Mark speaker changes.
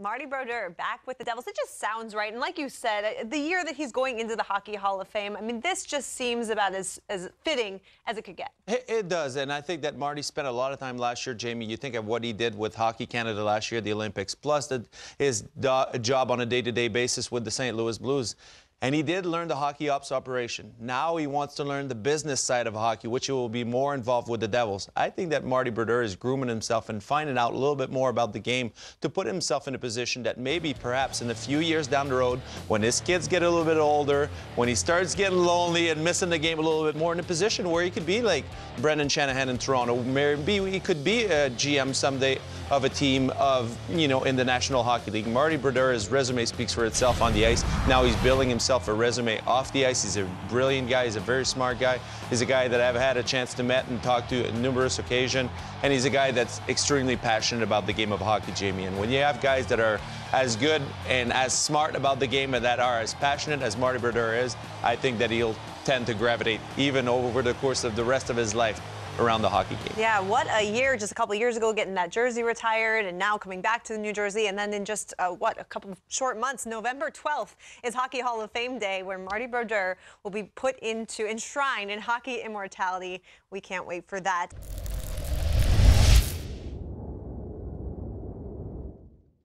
Speaker 1: Martin Brodeur back with the Devils. It just sounds right. And like you said, the year that he's going into the Hockey Hall of Fame, I mean, this just seems about as fitting as it could get.
Speaker 2: It does, and I think that Marty spent a lot of time last year, Jamie. You think of what he did with Hockey Canada last year, the Olympics, plus his job on a day-to-day basis with the St. Louis Blues. And he did learn the hockey ops operation. Now he wants to learn the business side of hockey, which he will be more involved with the Devils. I think that Marty Brodeur is grooming himself and finding out a little bit more about the game to put himself in a position that maybe perhaps in a few years down the road, when his kids get a little bit older, when he starts getting lonely and missing the game a little bit more, in a position where he could be like Brendan Shanahan in Toronto. Maybe he could be a GM someday of a team of, you know, in the National Hockey League. Marty Brodeur's resume speaks for itself on the ice. Now he's building himself a resume off the ice. He's a brilliant guy. He's a very smart guy. He's a guy that I've had a chance to meet and talk to on numerous occasions. And he's a guy that's extremely passionate about the game of hockey, Jamie. And when you have guys that are as good and as smart about the game and that are as passionate as Marty Brodeur is, I think that he'll tend to gravitate even over the course of the rest of his life around the hockey game.
Speaker 1: Yeah, what a year just a couple of years ago getting that jersey retired and now coming back to the New Jersey. And then in just, a couple of short months, November 12th is Hockey Hall of Fame Day, where Marty Brodeur will be enshrined in hockey immortality. We can't wait for that.